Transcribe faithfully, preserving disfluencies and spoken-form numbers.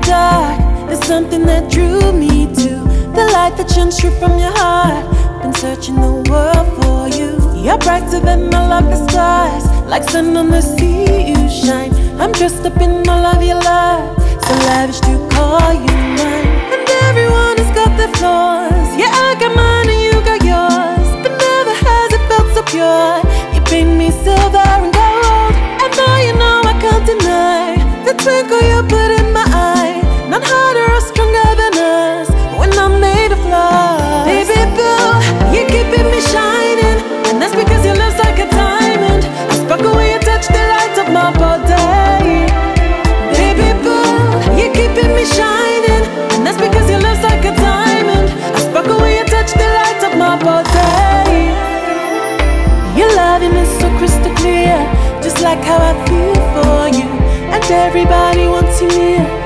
dark, there's something that drew me to the light that shines true from your heart. Been searching the world for you. You're brighter than all of the stars, like sun on the sea you shine. I'm dressed up in all of your love, so lavish to call you mine. And everyone has got their flaws, yeah, I got mine and you got yours, but never has it felt so pure. You paint me silver and gold, and now you know I can't deny the twinkle you put in my eye. None harder or stronger than us when I'm made of love. Baby boo, you're keeping me shining, and that's because your love's like a diamond. I sparkle when you touch the light of my body. Baby boo, you're keeping me shining, and that's because your love's like a diamond. I sparkle when you touch the light of my body. Your loving is so crystal clear, just like how I feel for you, and everybody wants you near.